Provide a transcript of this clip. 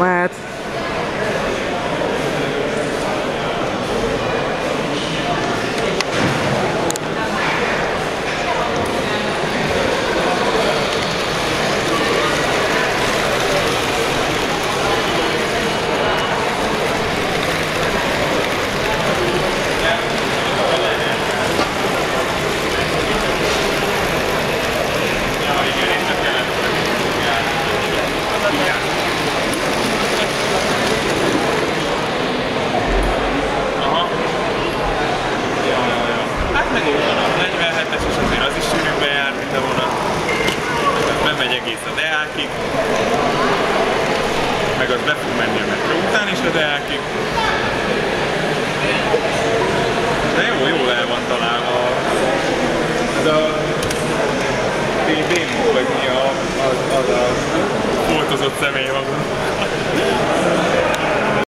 Mehet. Meg az be fog menni a metró után is a Deákig. De jól el van találva. Ez a démon, vagy mi az a foltozott személy van.